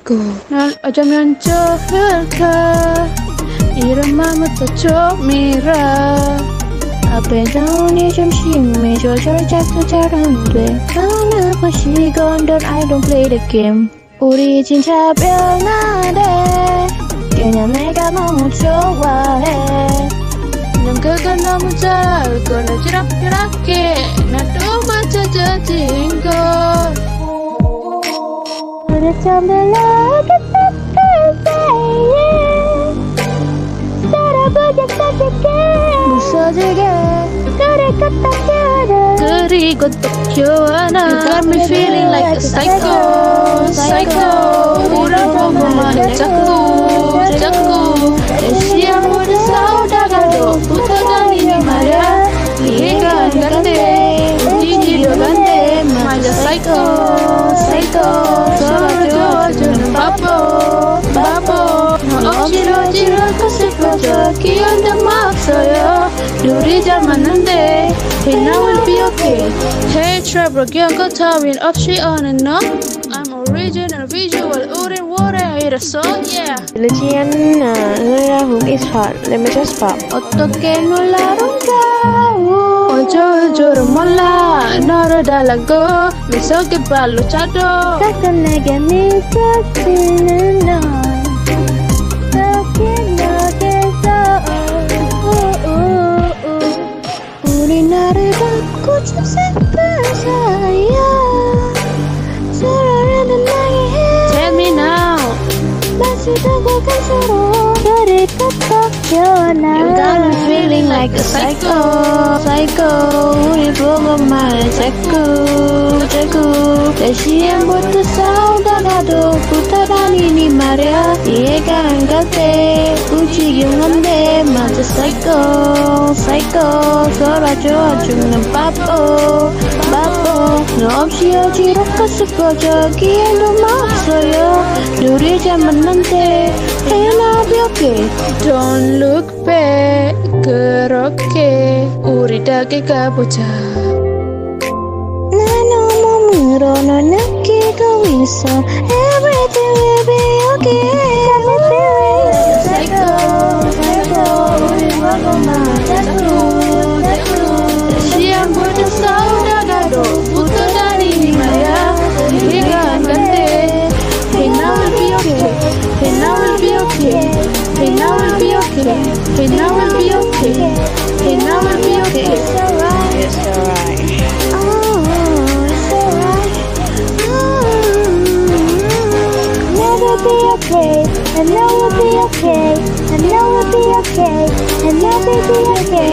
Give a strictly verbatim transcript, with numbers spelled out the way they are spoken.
있고 날 어쩌면 좋을까 이런 마음부터 좀이라 앞에 나오니 좀 심해 조절 자꾸 잘 안돼 하나 마시건 don't I don't play the game 우리 진짜 변하래 그냥 내가 너무 좋아해 넌 그건 너무 잘 알고 날 지락지락해 나도 맞춰져진 걸 우리 처음 들려오겠다 따라보자 따질게 무서지게 그래 갖다 껴라 그리고 또 좋아나 You got me feeling like a psycho psycho 울어보고만 자꾸 자꾸 내 시야보다 싸우다가도 붙어다니니 말야 이해가 안 간대 움직이려 간대 맞아 psycho psycho 서로 도와주는 바보 바보 너 억지로 지르고 슬퍼져 기억도 없어요 둘이 잘 맞는데 Hey now we'll be okay Hey Trevor 기억과 타윈 없이 on and on I'm original visual 우린 월요일이었어 yeah Lucian uh, hook is hot let me just pop 어떻게 놀라던가 어쩔 줄은 몰라 너를 달라고 미소게 발로 차도 가끔 내게 미소 짓는 넌 우리 나를 바꾸준 슬픈 사이야 서로라는 나의 해 Tell me now 마시다가 갈수록 별이 깜빡여나 You got me feeling like a psycho psycho 우리 보고 말해 자꾸 자꾸 내 시험부터 싸우다가도 붙어다니니 말야 이해가 안 갈때 움직임 한데 맞아 psycho psycho 서로 좋아 죽는 바보 바보 너 없이 어지럽고 슬퍼져 기회도 없어요 둘이 잘 맞는데 헤어나 벽에 Don't look back 그렇게 우리 닭에 가보자 내 너머으로 널 느끼고 있어 Everything will be okay Psycho psycho 우리 보고만 자꾸 자꾸 시험부터 싸우다가도 붙어다니니 말야 이해가 안 간대 Hey now we'll be okay Hey now we'll be okay Hey now we'll be okay Hey now we'll be okay Hey now we'll be okay It's alright It's alright Oh it's alright Never be okay I know we'll be okay I know we'll be okay I never be okay